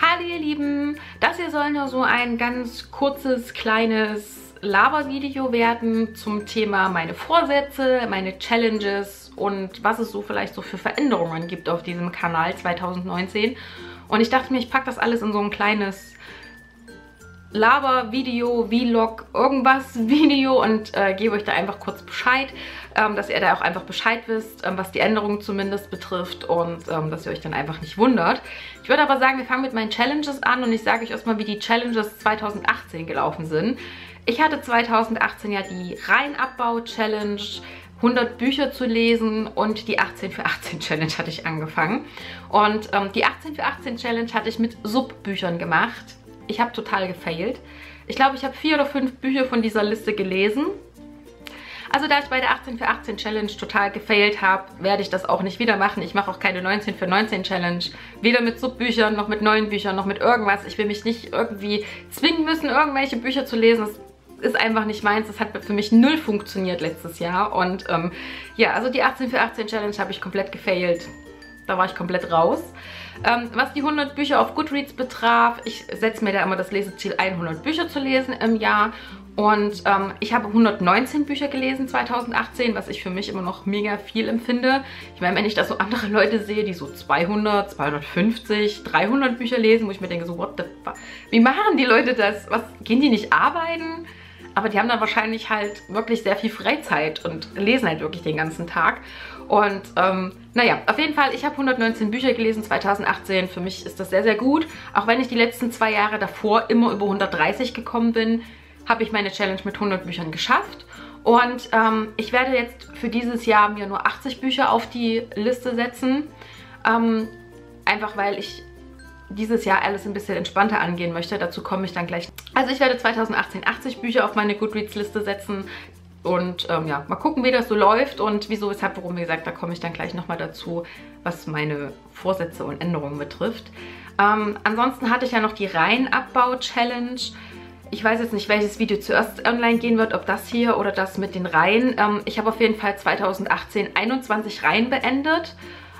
Hallo ihr Lieben, das hier soll nur so ein ganz kurzes, kleines Labervideo werden zum Thema meine Vorsätze, meine Challenges und was es so vielleicht so für Veränderungen gibt auf diesem Kanal 2019. Und ich dachte mir, ich packe das alles in so ein kleines Laber-Video, Vlog, irgendwas Video und gebe euch da einfach kurz Bescheid, dass ihr da auch einfach Bescheid wisst, was die Änderungen zumindest betrifft und dass ihr euch dann einfach nicht wundert. Ich würde aber sagen, wir fangen mit meinen Challenges an und ich sage euch erstmal, wie die Challenges 2018 gelaufen sind. Ich hatte 2018 ja die Reihenabbau-Challenge, 100 Bücher zu lesen und die 18 für 18 Challenge hatte ich angefangen. Und die 18 für 18 Challenge hatte ich mit Subbüchern gemacht. Ich habe total gefailt. Ich glaube, ich habe 4 oder 5 Bücher von dieser Liste gelesen. Also da ich bei der 18 für 18 Challenge total gefailt habe, werde ich das auch nicht wieder machen. Ich mache auch keine 19 für 19 Challenge. Weder mit Subbüchern, noch mit neuen Büchern, noch mit irgendwas. Ich will mich nicht irgendwie zwingen müssen, irgendwelche Bücher zu lesen. Das ist einfach nicht meins. Das hat für mich null funktioniert letztes Jahr. Und ja, also die 18 für 18 Challenge habe ich komplett gefailt. Da war ich komplett raus. Was die 100 Bücher auf Goodreads betraf, ich setze mir da immer das Leseziel, 100 Bücher zu lesen im Jahr. Und ich habe 119 Bücher gelesen 2018, was ich für mich immer noch mega viel empfinde. Ich meine, wenn ich da so andere Leute sehe, die so 200, 250, 300 Bücher lesen, wo ich mir denke, so what the fuck, wie machen die Leute das? Was, gehen die nicht arbeiten? Aber die haben dann wahrscheinlich halt wirklich sehr viel Freizeit und lesen halt wirklich den ganzen Tag. Und naja, auf jeden Fall, ich habe 119 Bücher gelesen 2018. Für mich ist das sehr, sehr gut. Auch wenn ich die letzten 2 Jahre davor immer über 130 gekommen bin, habe ich meine Challenge mit 100 Büchern geschafft. Und ich werde jetzt für dieses Jahr mir nur 80 Bücher auf die Liste setzen. Einfach weil ich dieses Jahr alles ein bisschen entspannter angehen möchte. Dazu komme ich dann gleich. Also ich werde 2018 80 Bücher auf meine Goodreads-Liste setzen. Und ja, mal gucken, wie das so läuft und wieso, weshalb, warum, wie gesagt, da komme ich dann gleich nochmal dazu, was meine Vorsätze und Änderungen betrifft. Ansonsten hatte ich ja noch die Reihenabbau-Challenge. Ich weiß jetzt nicht, welches Video zuerst online gehen wird, ob das hier oder das mit den Reihen. Ich habe auf jeden Fall 2018 21 Reihen beendet.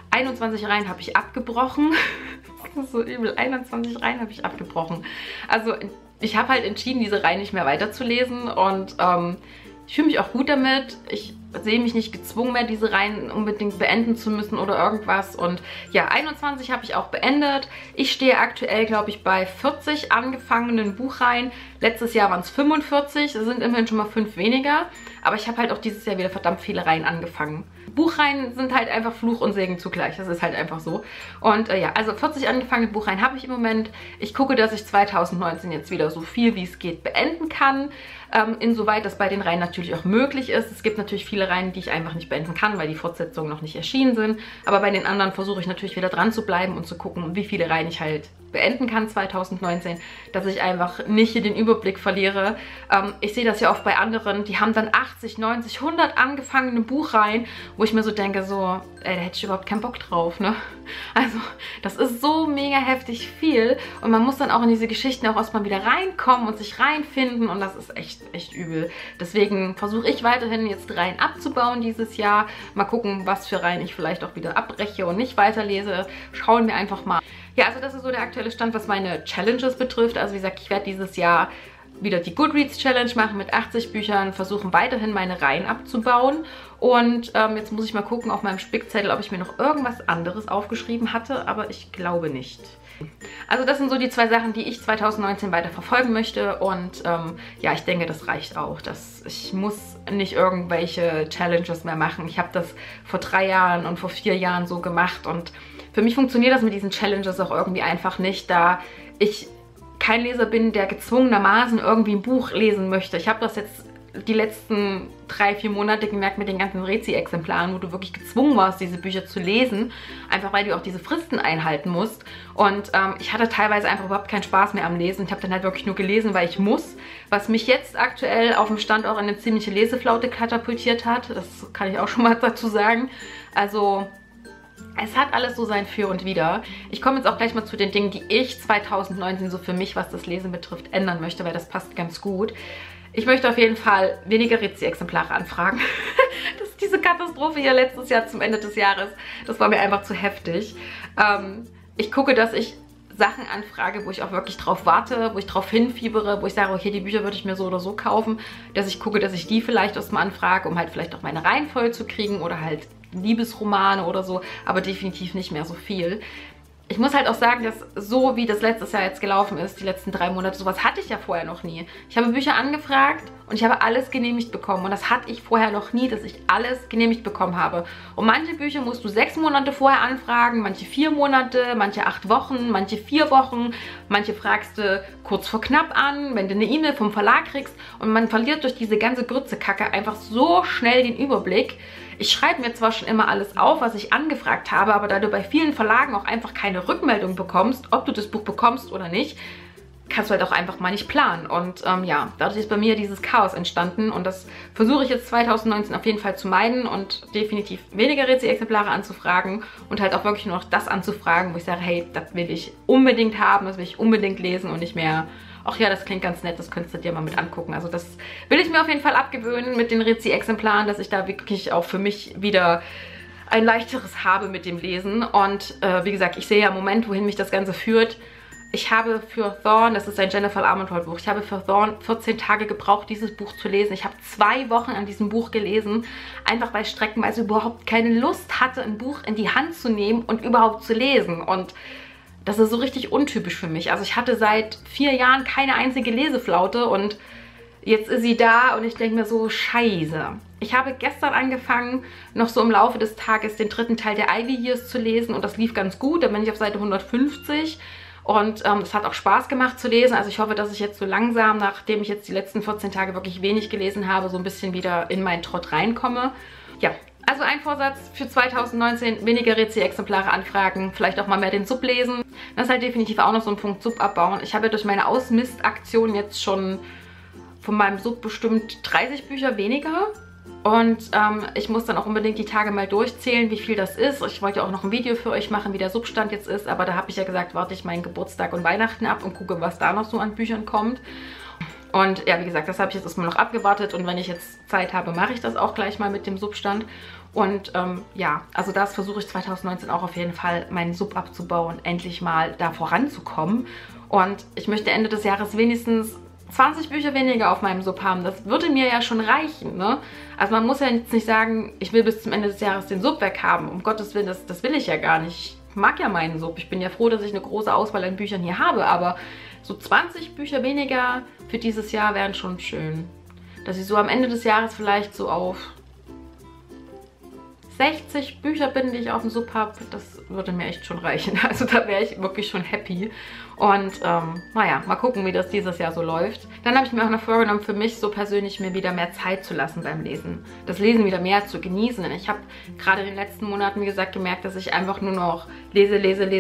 21 Reihen habe ich abgebrochen. Das ist so übel, 21 Reihen habe ich abgebrochen. Also ich habe halt entschieden, diese Reihen nicht mehr weiterzulesen und ich fühle mich auch gut damit. Ich sehe mich nicht gezwungen mehr, diese Reihen unbedingt beenden zu müssen oder irgendwas. Und ja, 21 habe ich auch beendet. Ich stehe aktuell, glaube ich, bei 40 angefangenen Buchreihen. Letztes Jahr waren es 45. Das sind immerhin schon mal 5 weniger. Aber ich habe halt auch dieses Jahr wieder verdammt viele Reihen angefangen. Buchreihen sind halt einfach Fluch und Segen zugleich. Das ist halt einfach so. Und ja, also 40 angefangene Buchreihen habe ich im Moment. Ich gucke, dass ich 2019 jetzt wieder so viel wie es geht beenden kann. Insoweit das bei den Reihen natürlich auch möglich ist. Es gibt natürlich viele Reihen, die ich einfach nicht beenden kann, weil die Fortsetzungen noch nicht erschienen sind. Aber bei den anderen versuche ich natürlich wieder dran zu bleiben und zu gucken, wie viele Reihen ich halt beenden kann 2019, dass ich einfach nicht hier den Überblick verliere. Ich sehe das ja oft bei anderen, die haben dann 80, 90, 100 angefangene Buchreihen, wo ich mir so denke, so, ey, da hätte ich überhaupt keinen Bock drauf, ne? Also, das ist so mega heftig viel und man muss dann auch in diese Geschichten auch erstmal wieder reinkommen und sich reinfinden und das ist echt übel. Deswegen versuche ich weiterhin jetzt Reihen abzubauen dieses Jahr. Mal gucken, was für Reihen ich vielleicht auch wieder abbreche und nicht weiterlese. Schauen wir einfach mal. Ja, also das ist so der aktuelle Stand, was meine Challenges betrifft. Also wie gesagt, ich werde dieses Jahr wieder die Goodreads Challenge machen mit 80 Büchern, versuchen weiterhin meine Reihen abzubauen. Und jetzt muss ich mal gucken auf meinem Spickzettel, ob ich mir noch irgendwas anderes aufgeschrieben hatte, aber ich glaube nicht. Also das sind so die 2 Sachen, die ich 2019 weiter verfolgen möchte und ja, ich denke, das reicht auch. Ich muss nicht irgendwelche Challenges mehr machen. Ich habe das vor 3 Jahren und vor 4 Jahren so gemacht und für mich funktioniert das mit diesen Challenges auch irgendwie einfach nicht, da ich kein Leser bin, der gezwungenermaßen irgendwie ein Buch lesen möchte. Ich habe das jetzt die letzten 3, 4 Monate gemerkt mit den ganzen Rezi-Exemplaren, wo du wirklich gezwungen warst, diese Bücher zu lesen, einfach weil du auch diese Fristen einhalten musst. Und ich hatte teilweise einfach überhaupt keinen Spaß mehr am Lesen. Ich habe dann halt wirklich nur gelesen, weil ich muss, was mich jetzt aktuell auf dem Stand auch in eine ziemliche Leseflaute katapultiert hat. Das kann ich auch schon mal dazu sagen. Also es hat alles so sein Für und Wider. Ich komme jetzt auch gleich mal zu den Dingen, die ich 2019 so für mich, was das Lesen betrifft, ändern möchte, weil das passt ganz gut. Ich möchte auf jeden Fall weniger Rezi-Exemplare anfragen. Das ist diese Katastrophe hier letztes Jahr zum Ende des Jahres. Das war mir einfach zu heftig. Ich gucke, dass ich Sachen anfrage, wo ich auch wirklich drauf warte, wo ich drauf hinfiebere, wo ich sage, okay, die Bücher würde ich mir so oder so kaufen, dass ich gucke, dass ich die vielleicht erstmal anfrage, um halt vielleicht auch meine Reihen voll zu kriegen oder halt Liebesromane oder so, aber definitiv nicht mehr so viel. Ich muss halt auch sagen, dass so wie das letztes Jahr jetzt gelaufen ist, die letzten 3 Monate, sowas hatte ich ja vorher noch nie. Ich habe Bücher angefragt und ich habe alles genehmigt bekommen. Und das hatte ich vorher noch nie, dass ich alles genehmigt bekommen habe. Und manche Bücher musst du 6 Monate vorher anfragen, manche 4 Monate, manche 8 Wochen, manche 4 Wochen. Manche fragst du kurz vor knapp an, wenn du eine E-Mail vom Verlag kriegst. Und man verliert durch diese ganze Grützekacke einfach so schnell den Überblick. Ich schreibe mir zwar schon immer alles auf, was ich angefragt habe, aber da du bei vielen Verlagen auch einfach keine Rückmeldung bekommst, ob du das Buch bekommst oder nicht, kannst du halt auch einfach mal nicht planen. Und ja, dadurch ist bei mir dieses Chaos entstanden und das versuche ich jetzt 2019 auf jeden Fall zu meiden und definitiv weniger Rezi-Exemplare anzufragen und halt auch wirklich nur noch das anzufragen, wo ich sage, hey, das will ich unbedingt haben, das will ich unbedingt lesen und nicht mehr, ach ja, das klingt ganz nett, das könntest du dir mal mit angucken. Also das will ich mir auf jeden Fall abgewöhnen mit den Rezi-Exemplaren, dass ich da wirklich auch für mich wieder ein leichteres habe mit dem Lesen. Und wie gesagt, ich sehe ja im Moment, wohin mich das Ganze führt. Ich habe für Thorn, das ist ein Jennifer Armentrout Buch, ich habe für Thorn 14 Tage gebraucht, dieses Buch zu lesen. Ich habe 2 Wochen an diesem Buch gelesen, einfach weil ich streckenweise überhaupt keine Lust hatte, ein Buch in die Hand zu nehmen und überhaupt zu lesen. Und das ist so richtig untypisch für mich. Also ich hatte seit 4 Jahren keine einzige Leseflaute und jetzt ist sie da und ich denke mir so, scheiße. Ich habe gestern angefangen, noch so im Laufe des Tages den 3. Teil der Ivy Years zu lesen und das lief ganz gut. Da bin ich auf Seite 150 und es hat auch Spaß gemacht zu lesen. Also ich hoffe, dass ich jetzt so langsam, nachdem ich jetzt die letzten 14 Tage wirklich wenig gelesen habe, so ein bisschen wieder in meinen Trott reinkomme. Ja, also ein Vorsatz für 2019, weniger Rezi-Exemplare anfragen, vielleicht auch mal mehr den Sub lesen. Das ist halt definitiv auch noch so ein Punkt, Sub abbauen. Ich habe ja durch meine Ausmistaktion jetzt schon von meinem Sub bestimmt 30 Bücher weniger. Und ich muss dann auch unbedingt die Tage mal durchzählen, wie viel das ist. Ich wollte auch noch ein Video für euch machen, wie der Substand jetzt ist. Aber da habe ich ja gesagt, warte ich meinen Geburtstag und Weihnachten ab und gucke, was da noch so an Büchern kommt. Und ja, wie gesagt, das habe ich jetzt erstmal noch abgewartet. Und wenn ich jetzt Zeit habe, mache ich das auch gleich mal mit dem Substand. Und ja, also das versuche ich 2019 auch auf jeden Fall, meinen Sub abzubauen, endlich mal da voranzukommen. Und ich möchte Ende des Jahres wenigstens 20 Bücher weniger auf meinem Sub haben. Das würde mir ja schon reichen, ne? Also man muss ja jetzt nicht sagen, ich will bis zum Ende des Jahres den Sub weghaben. Um Gottes Willen, das will ich ja gar nicht. Ich mag ja meinen Sub. Ich bin ja froh, dass ich eine große Auswahl an Büchern hier habe, aber so 20 Bücher weniger für dieses Jahr wären schon schön. Dass ich so am Ende des Jahres vielleicht so auf 60 Bücher bin, die ich auf dem Sub habe, das würde mir echt schon reichen. Also da wäre ich wirklich schon happy. Und naja, mal gucken, wie das dieses Jahr so läuft. Dann habe ich mir auch noch vorgenommen, für mich so persönlich mir wieder mehr Zeit zu lassen beim Lesen. Das Lesen wieder mehr zu genießen. Ich habe gerade in den letzten Monaten, wie gesagt, gemerkt, dass ich einfach nur noch lese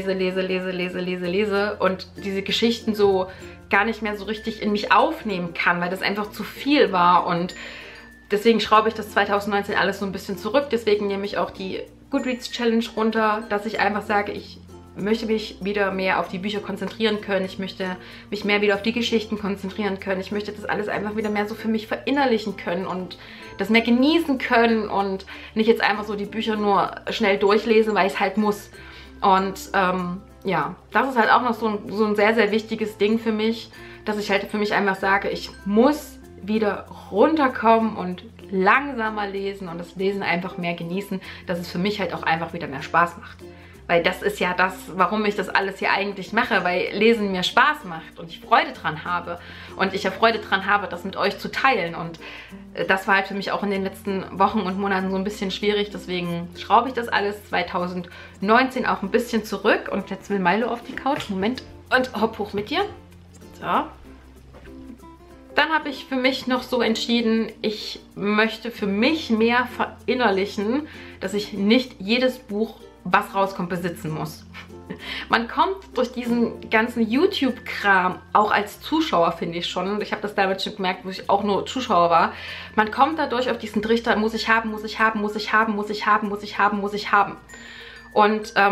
und diese Geschichten so gar nicht mehr so richtig in mich aufnehmen kann, weil das einfach zu viel war. Und deswegen schraube ich das 2019 alles so ein bisschen zurück. Deswegen nehme ich auch die Goodreads Challenge runter, dass ich einfach sage, ich möchte mich wieder mehr auf die Bücher konzentrieren können. Ich möchte mich mehr wieder auf die Geschichten konzentrieren können. Ich möchte das alles einfach wieder mehr so für mich verinnerlichen können und das mehr genießen können und nicht jetzt einfach so die Bücher nur schnell durchlesen, weil ich es halt muss. Und ja, das ist halt auch noch so ein sehr, sehr wichtiges Ding für mich, dass ich halt für mich einfach sage, ich muss wieder runterkommen und langsamer lesen und das Lesen einfach mehr genießen, dass es für mich halt auch einfach wieder mehr Spaß macht. Weil das ist ja das, warum ich das alles hier eigentlich mache, weil Lesen mir Spaß macht und ich Freude dran habe. Und ich ja Freude dran habe, das mit euch zu teilen. Und das war halt für mich auch in den letzten Wochen und Monaten so ein bisschen schwierig. Deswegen schraube ich das alles 2019 auch ein bisschen zurück. Und jetzt will Milo auf die Couch. Moment. Und hopp hoch mit dir. So. Dann habe ich für mich noch so entschieden, ich möchte für mich mehr verinnerlichen, dass ich nicht jedes Buch, was rauskommt, besitzen muss. Man kommt durch diesen ganzen YouTube-Kram, auch als Zuschauer, finde ich schon, und ich habe das damals schon gemerkt, wo ich auch nur Zuschauer war, man kommt dadurch auf diesen Trichter, muss ich haben, muss ich haben, muss ich haben, muss ich haben, muss ich haben, muss ich haben. Und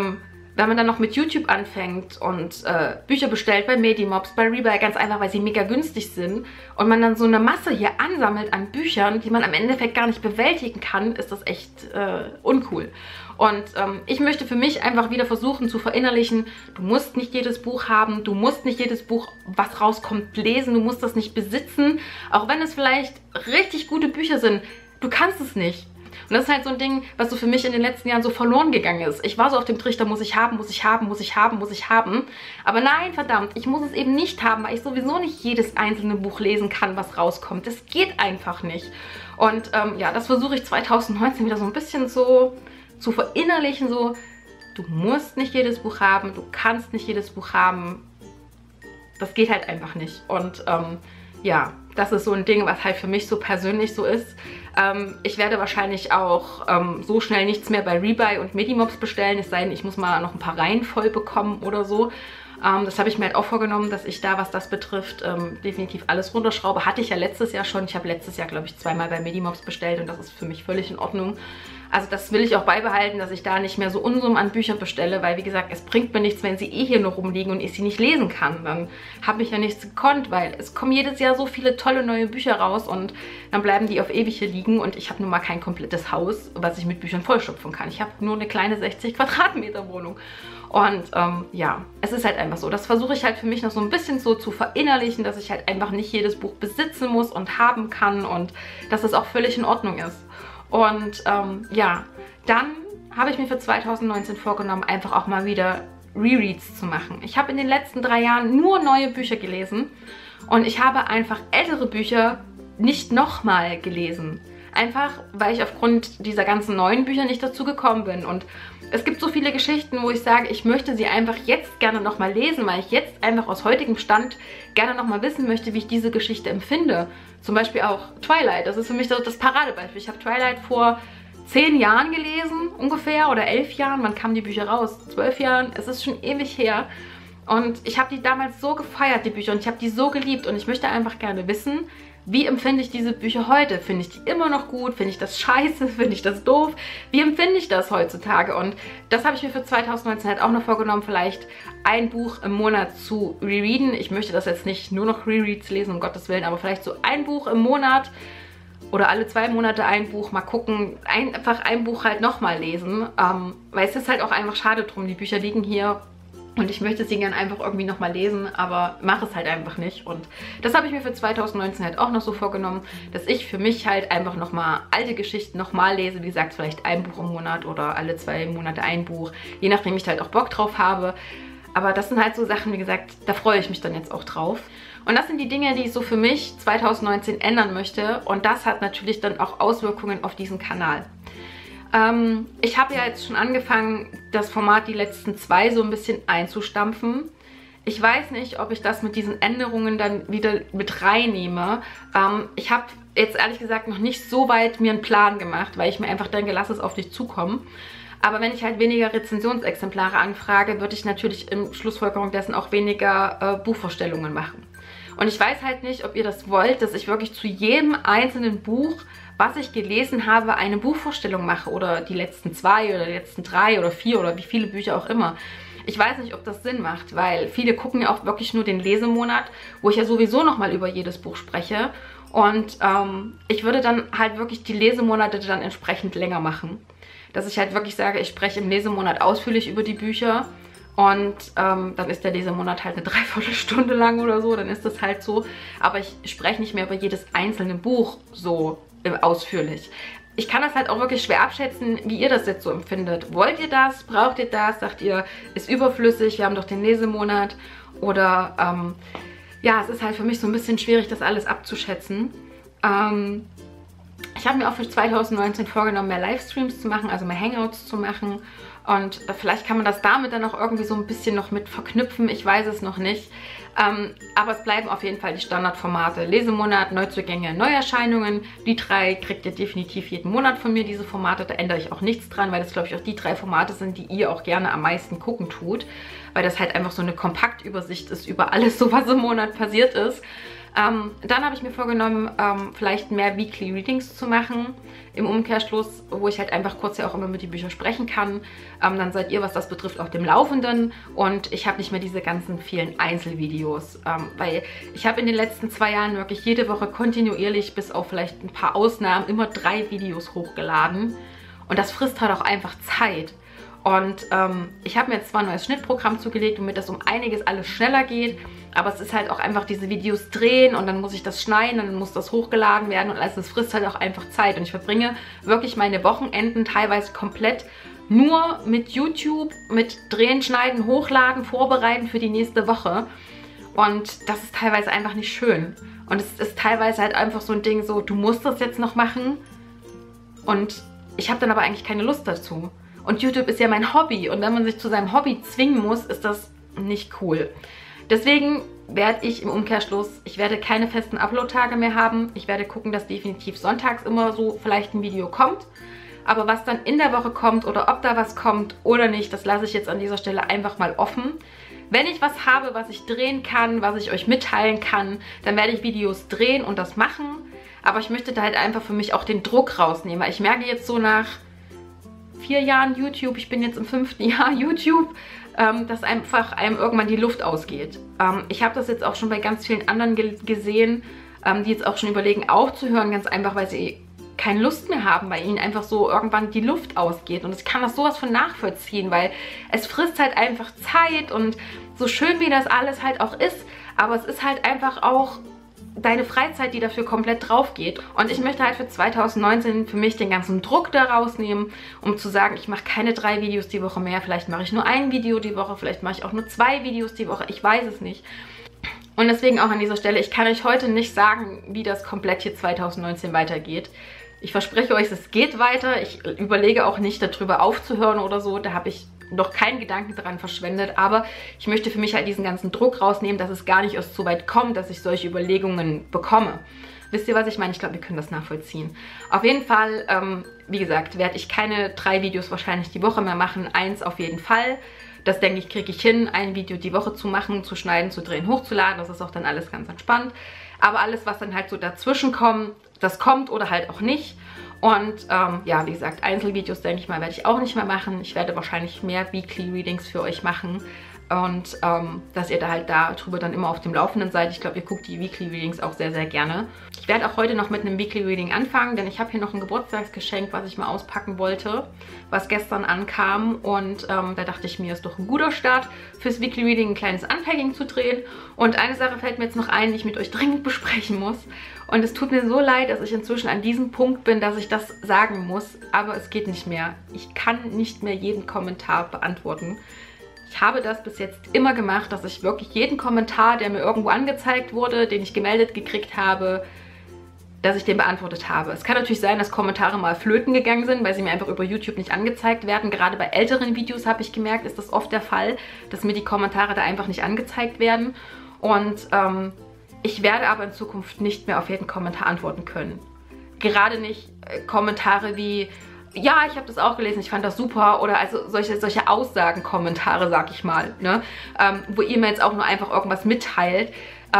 wenn man dann noch mit YouTube anfängt und Bücher bestellt bei Medimobs, bei Rebuy, ganz einfach, weil sie mega günstig sind und man dann so eine Masse hier ansammelt an Büchern, die man am Endeffekt gar nicht bewältigen kann, ist das echt uncool. Und ich möchte für mich einfach wieder versuchen zu verinnerlichen, du musst nicht jedes Buch haben, du musst nicht jedes Buch, was rauskommt, lesen, du musst das nicht besitzen, auch wenn es vielleicht richtig gute Bücher sind, du kannst es nicht. Und das ist halt so ein Ding, was so für mich in den letzten Jahren so verloren gegangen ist. Ich war so auf dem Trichter, muss ich haben, muss ich haben, muss ich haben, muss ich haben. Aber nein, verdammt, ich muss es eben nicht haben, weil ich sowieso nicht jedes einzelne Buch lesen kann, was rauskommt. Das geht einfach nicht. Und ja, das versuche ich 2019 wieder so ein bisschen so zu verinnerlichen, so, du musst nicht jedes Buch haben, du kannst nicht jedes Buch haben. Das geht halt einfach nicht. Und ja, das ist so ein Ding, was halt für mich so persönlich so ist. Ich werde wahrscheinlich auch so schnell nichts mehr bei Rebuy und Medimobs bestellen, es sei denn, ich muss mal noch ein paar Reihen voll bekommen oder so. Das habe ich mir halt auch vorgenommen, dass ich da, was das betrifft, definitiv alles runterschraube. Hatte ich ja letztes Jahr schon. Ich habe letztes Jahr, glaube ich, zweimal bei Medimobs bestellt und das ist für mich völlig in Ordnung. Also das will ich auch beibehalten, dass ich da nicht mehr so Unsummen an Büchern bestelle, weil wie gesagt, es bringt mir nichts, wenn sie eh hier nur rumliegen und ich sie nicht lesen kann. Dann habe ich ja nichts gekonnt, weil es kommen jedes Jahr so viele tolle neue Bücher raus und dann bleiben die auf ewig hier liegen und ich habe nun mal kein komplettes Haus, was ich mit Büchern vollstopfen kann. Ich habe nur eine kleine 60 Quadratmeter Wohnung. Und ja, es ist halt einfach so. Das versuche ich halt für mich noch so ein bisschen so zu verinnerlichen, dass ich halt einfach nicht jedes Buch besitzen muss und haben kann und dass es auch völlig in Ordnung ist. Und ja, dann habe ich mir für 2019 vorgenommen, einfach auch mal wieder Rereads zu machen. Ich habe in den letzten 3 Jahren nur neue Bücher gelesen und ich habe einfach ältere Bücher nicht nochmal gelesen. Einfach, weil ich aufgrund dieser ganzen neuen Bücher nicht dazu gekommen bin. Und es gibt so viele Geschichten, wo ich sage, ich möchte sie einfach jetzt gerne nochmal lesen, weil ich jetzt einfach aus heutigem Stand gerne nochmal wissen möchte, wie ich diese Geschichte empfinde. Zum Beispiel auch Twilight. Das ist für mich das Paradebeispiel. Ich habe Twilight vor 10 Jahren gelesen, ungefähr, oder 11 Jahren. Wann kamen die Bücher raus? 12 Jahren. Es ist schon ewig her. Und ich habe die damals so gefeiert, die Bücher. Und ich habe die so geliebt. Und ich möchte einfach gerne wissen, wie empfinde ich diese Bücher heute? Finde ich die immer noch gut? Finde ich das scheiße? Finde ich das doof? Wie empfinde ich das heutzutage? Und das habe ich mir für 2019 halt auch noch vorgenommen, vielleicht ein Buch im Monat zu rereaden. Ich möchte das jetzt nicht nur noch Rereads lesen, um Gottes Willen, aber vielleicht so ein Buch im Monat oder alle 2 Monate ein Buch, mal gucken, einfach ein Buch halt nochmal lesen. Weil es ist halt auch einfach schade drum, die Bücher liegen hier. Und ich möchte sie gerne einfach irgendwie nochmal lesen, aber mache es halt einfach nicht. Und das habe ich mir für 2019 halt auch noch so vorgenommen, dass ich für mich halt einfach nochmal alte Geschichten nochmal lese. Wie gesagt, vielleicht ein Buch im Monat oder alle 2 Monate ein Buch, je nachdem ich halt auch Bock drauf habe. Aber das sind halt so Sachen, wie gesagt, da freue ich mich dann jetzt auch drauf. Und das sind die Dinge, die ich so für mich 2019 ändern möchte. Und das hat natürlich dann auch Auswirkungen auf diesen Kanal. Ich habe ja jetzt schon angefangen, das Format die letzten 2 so ein bisschen einzustampfen. Ich weiß nicht, ob ich das mit diesen Änderungen dann wieder mit reinnehme. Ich habe jetzt ehrlich gesagt noch nicht so weit mir einen Plan gemacht, weil ich mir einfach denke, lass es auf dich zukommen. Aber wenn ich halt weniger Rezensionsexemplare anfrage, würde ich natürlich in Schlussfolgerung dessen auch weniger Buchvorstellungen machen. Und ich weiß halt nicht, ob ihr das wollt, dass ich wirklich zu jedem einzelnen Buch, was ich gelesen habe, eine Buchvorstellung mache. Oder die letzten 2 oder die letzten 3 oder 4 oder wie viele Bücher auch immer. Ich weiß nicht, ob das Sinn macht, weil viele gucken ja auch wirklich nur den Lesemonat, wo ich ja sowieso nochmal über jedes Buch spreche. Und ich würde dann halt wirklich die Lesemonate dann entsprechend länger machen. Dass ich halt wirklich sage, ich spreche im Lesemonat ausführlich über die Bücher. Und dann ist der Lesemonat halt eine Dreiviertelstunde lang oder so, dann ist das halt so. Aber ich spreche nicht mehr über jedes einzelne Buch so ausführlich. Ich kann das halt auch wirklich schwer abschätzen, wie ihr das jetzt so empfindet. Wollt ihr das? Braucht ihr das? Sagt ihr, ist überflüssig, wir haben doch den Lesemonat? Oder ja, es ist halt für mich so ein bisschen schwierig, das alles abzuschätzen. Ich habe mir auch für 2019 vorgenommen, mehr Livestreams zu machen, also mehr Hangouts zu machen. Und vielleicht kann man das damit dann auch irgendwie so ein bisschen noch mit verknüpfen. Ich weiß es noch nicht. Aber es bleiben auf jeden Fall die Standardformate. Lesemonat, Neuzugänge, Neuerscheinungen. Die 3 kriegt ihr definitiv jeden Monat von mir, diese Formate. Da ändere ich auch nichts dran, weil das, glaube ich, auch die 3 Formate sind, die ihr auch gerne am meisten gucken tut. Weil das halt einfach so eine Kompaktübersicht ist über alles, so was im Monat passiert ist. Dann habe ich mir vorgenommen, vielleicht mehr Weekly Readings zu machen. Im Umkehrschluss, wo ich halt einfach kurz ja auch immer mit den Büchern sprechen kann. Dann seid ihr, was das betrifft, auf dem Laufenden. Und ich habe nicht mehr diese ganzen vielen Einzelvideos. Weil ich habe in den letzten 2 Jahren wirklich jede Woche kontinuierlich, bis auf vielleicht ein paar Ausnahmen, immer 3 Videos hochgeladen. Und das frisst halt auch einfach Zeit. Und ich habe mir jetzt zwar ein neues Schnittprogramm zugelegt, womit das um einiges alles schneller geht, aber es ist halt auch einfach diese Videos drehen und dann muss ich das schneiden und dann muss das hochgeladen werden und alles, das frisst halt auch einfach Zeit. Und ich verbringe wirklich meine Wochenenden teilweise komplett nur mit YouTube, mit Drehen, Schneiden, Hochladen, Vorbereiten für die nächste Woche. Und das ist teilweise einfach nicht schön. Und es ist teilweise halt einfach so ein Ding so, du musst das jetzt noch machen und ich habe dann aber eigentlich keine Lust dazu. Und YouTube ist ja mein Hobby und wenn man sich zu seinem Hobby zwingen muss, ist das nicht cool. Deswegen werde ich im Umkehrschluss, ich werde keine festen Upload-Tage mehr haben. Ich werde gucken, dass definitiv sonntags immer so vielleicht ein Video kommt. Aber was dann in der Woche kommt oder ob da was kommt oder nicht, das lasse ich jetzt an dieser Stelle einfach mal offen. Wenn ich was habe, was ich drehen kann, was ich euch mitteilen kann, dann werde ich Videos drehen und das machen. Aber ich möchte da halt einfach für mich auch den Druck rausnehmen, weil ich merke jetzt so nach 4 Jahren YouTube, ich bin jetzt im 5. Jahr YouTube, dass einfach einem irgendwann die Luft ausgeht. Ich habe das jetzt auch schon bei ganz vielen anderen gesehen, die jetzt auch schon überlegen aufzuhören, ganz einfach, weil sie keine Lust mehr haben, weil ihnen einfach so irgendwann die Luft ausgeht. Und ich kann das sowas von nachvollziehen, weil es frisst halt einfach Zeit und so schön wie das alles halt auch ist, aber es ist halt einfach auch deine Freizeit, die dafür komplett drauf geht. Und ich möchte halt für 2019 für mich den ganzen Druck da rausnehmen, um zu sagen, ich mache keine 3 Videos die Woche mehr, vielleicht mache ich nur ein Video die Woche, vielleicht mache ich auch nur 2 Videos die Woche, ich weiß es nicht. Und deswegen auch an dieser Stelle, ich kann euch heute nicht sagen, wie das komplett hier 2019 weitergeht. Ich verspreche euch, es geht weiter. Ich überlege auch nicht, darüber aufzuhören oder so. Da habe ich noch keinen Gedanken daran verschwendet. Aber ich möchte für mich halt diesen ganzen Druck rausnehmen, dass es gar nicht erst so weit kommt, dass ich solche Überlegungen bekomme. Wisst ihr, was ich meine? Ich glaube, wir können das nachvollziehen. Auf jeden Fall, wie gesagt, werde ich keine 3 Videos wahrscheinlich die Woche mehr machen. 1 auf jeden Fall. Das, denke ich, kriege ich hin, ein Video die Woche zu machen, zu schneiden, zu drehen, hochzuladen. Das ist auch dann alles ganz entspannt. Aber alles, was dann halt so dazwischen kommt, das kommt oder halt auch nicht. Und ja, wie gesagt, Einzelvideos, denke ich mal, werde ich auch nicht mehr machen. Ich werde wahrscheinlich mehr Weekly Readings für euch machen. Und dass ihr da halt darüber dann immer auf dem Laufenden seid. Ich glaube, ihr guckt die Weekly Readings auch sehr, sehr gerne. Ich werde auch heute noch mit einem Weekly Reading anfangen, denn ich habe hier noch ein Geburtstagsgeschenk, was ich mal auspacken wollte, was gestern ankam. Und da dachte ich mir, ist doch ein guter Start fürs Weekly Reading, ein kleines Unpacking zu drehen. Und eine Sache fällt mir jetzt noch ein, die ich mit euch dringend besprechen muss. Und es tut mir so leid, dass ich inzwischen an diesem Punkt bin, dass ich das sagen muss. Aber es geht nicht mehr. Ich kann nicht mehr jeden Kommentar beantworten. Ich habe das bis jetzt immer gemacht, dass ich wirklich jeden Kommentar, der mir irgendwo angezeigt wurde, den ich gemeldet gekriegt habe, dass ich den beantwortet habe. Es kann natürlich sein, dass Kommentare mal flöten gegangen sind, weil sie mir einfach über YouTube nicht angezeigt werden. Gerade bei älteren Videos habe ich gemerkt, ist das oft der Fall, dass mir die Kommentare da einfach nicht angezeigt werden. Und ich werde aber in Zukunft nicht mehr auf jeden Kommentar antworten können. Gerade nicht Kommentare wie: Ja, ich habe das auch gelesen, ich fand das super, oder also solche Aussagen-Kommentare, sag ich mal, ne? Wo ihr mir jetzt auch nur einfach irgendwas mitteilt.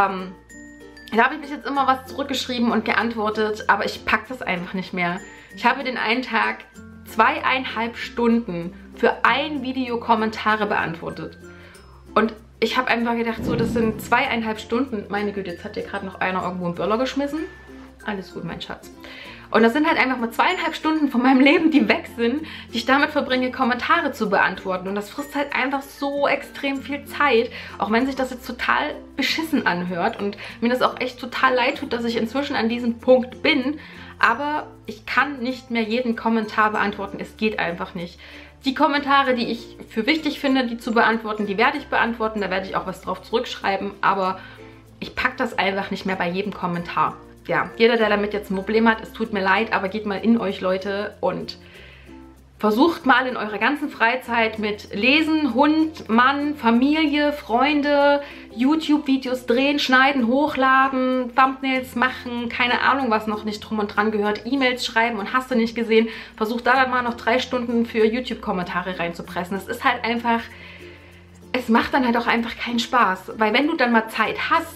Da habe ich mich jetzt immer was zurückgeschrieben und geantwortet, aber ich packe das einfach nicht mehr. Ich habe den einen Tag 2,5 Stunden für ein Video Kommentare beantwortet. Und ich habe einfach gedacht, so, das sind 2,5 Stunden. Meine Güte, jetzt hat hier gerade noch einer irgendwo einen Böller geschmissen. Alles gut, mein Schatz. Und das sind halt einfach mal 2,5 Stunden von meinem Leben, die weg sind, die ich damit verbringe, Kommentare zu beantworten. Und das frisst halt einfach so extrem viel Zeit, auch wenn sich das jetzt total beschissen anhört und mir das auch echt total leid tut, dass ich inzwischen an diesem Punkt bin. Aber ich kann nicht mehr jeden Kommentar beantworten. Es geht einfach nicht. Die Kommentare, die ich für wichtig finde, die zu beantworten, die werde ich beantworten. Da werde ich auch was drauf zurückschreiben. Aber ich packe das einfach nicht mehr bei jedem Kommentar. Ja, jeder, der damit jetzt ein Problem hat, es tut mir leid, aber geht mal in euch, Leute, und versucht mal in eurer ganzen Freizeit mit Lesen, Hund, Mann, Familie, Freunde, YouTube-Videos drehen, schneiden, hochladen, Thumbnails machen, keine Ahnung, was noch nicht drum und dran gehört, E-Mails schreiben und hast du nicht gesehen, versucht da dann mal noch 3 Stunden für YouTube-Kommentare reinzupressen. Es ist halt einfach, es macht dann halt auch einfach keinen Spaß, weil wenn du dann mal Zeit hast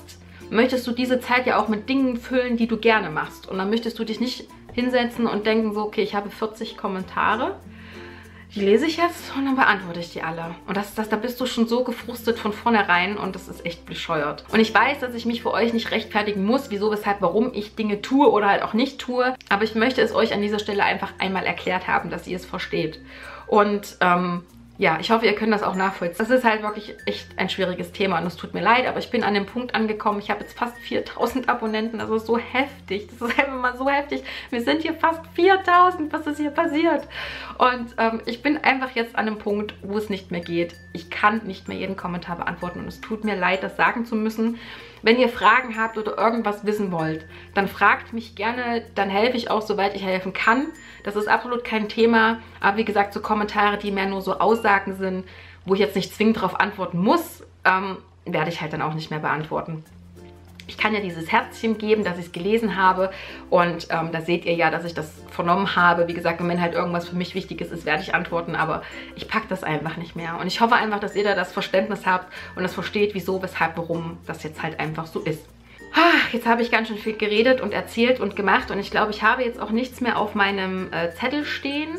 möchtest du diese Zeit ja auch mit Dingen füllen, die du gerne machst. Und dann möchtest du dich nicht hinsetzen und denken so, okay, ich habe 40 Kommentare, die lese ich jetzt und dann beantworte ich die alle. Und da bist du schon so gefrustet von vornherein und das ist echt bescheuert. Und ich weiß, dass ich mich für euch nicht rechtfertigen muss, wieso, weshalb, warum ich Dinge tue oder halt auch nicht tue. Aber ich möchte es euch an dieser Stelle einfach einmal erklärt haben, dass ihr es versteht. Und ja, ich hoffe, ihr könnt das auch nachvollziehen. Das ist halt wirklich echt ein schwieriges Thema und es tut mir leid, aber ich bin an dem Punkt angekommen, ich habe jetzt fast 4000 Abonnenten, das ist so heftig, das ist einfach mal so heftig. Wir sind hier fast 4000, was ist hier passiert? Und ich bin einfach jetzt an einem Punkt, wo es nicht mehr geht. Ich kann nicht mehr jeden Kommentar beantworten und es tut mir leid, das sagen zu müssen. Wenn ihr Fragen habt oder irgendwas wissen wollt, dann fragt mich gerne, dann helfe ich auch, soweit ich helfen kann. Das ist absolut kein Thema, aber wie gesagt, so Kommentare, die mehr nur so Aussagen sind, wo ich jetzt nicht zwingend darauf antworten muss, werde ich halt dann auch nicht mehr beantworten. Ich kann ja dieses Herzchen geben, dass ich es gelesen habe und da seht ihr ja, dass ich das vernommen habe. Wie gesagt, wenn halt irgendwas für mich Wichtiges ist, werde ich antworten, aber ich packe das einfach nicht mehr. Und ich hoffe einfach, dass ihr da das Verständnis habt und das versteht, wieso, weshalb, warum das jetzt halt einfach so ist. Jetzt habe ich ganz schön viel geredet und erzählt und gemacht und ich glaube, ich habe jetzt auch nichts mehr auf meinem Zettel stehen.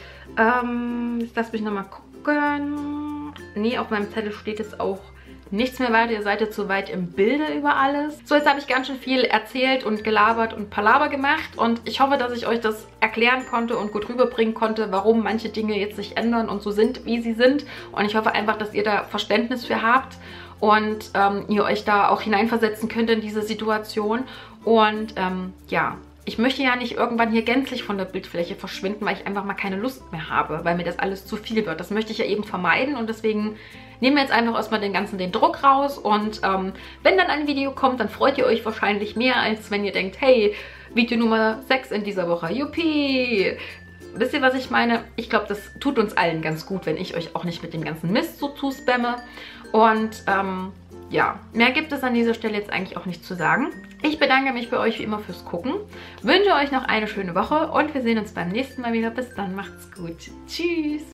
Jetzt lasst mich nochmal gucken. Nee, auf meinem Zettel steht jetzt auch nichts mehr weiter. Ihr seid jetzt soweit im Bilde über alles. So, jetzt habe ich ganz schön viel erzählt und gelabert und Palaver gemacht und ich hoffe, dass ich euch das erklären konnte und gut rüberbringen konnte, warum manche Dinge jetzt sich ändern und so sind, wie sie sind. Und ich hoffe einfach, dass ihr da Verständnis für habt und ihr euch da auch hineinversetzen könnt in diese Situation. Und ja, ich möchte ja nicht irgendwann hier gänzlich von der Bildfläche verschwinden, weil ich einfach mal keine Lust mehr habe, weil mir das alles zu viel wird. Das möchte ich ja eben vermeiden und deswegen nehmen wir jetzt einfach erstmal den Druck raus und wenn dann ein Video kommt, dann freut ihr euch wahrscheinlich mehr, als wenn ihr denkt, hey, Video Nummer 6 in dieser Woche, juppie! Wisst ihr, was ich meine? Ich glaube, das tut uns allen ganz gut, wenn ich euch auch nicht mit dem ganzen Mist so zuspamme. Und ja, mehr gibt es an dieser Stelle jetzt eigentlich auch nicht zu sagen. Ich bedanke mich bei euch wie immer fürs Gucken, wünsche euch noch eine schöne Woche und wir sehen uns beim nächsten Mal wieder. Bis dann, macht's gut. Tschüss!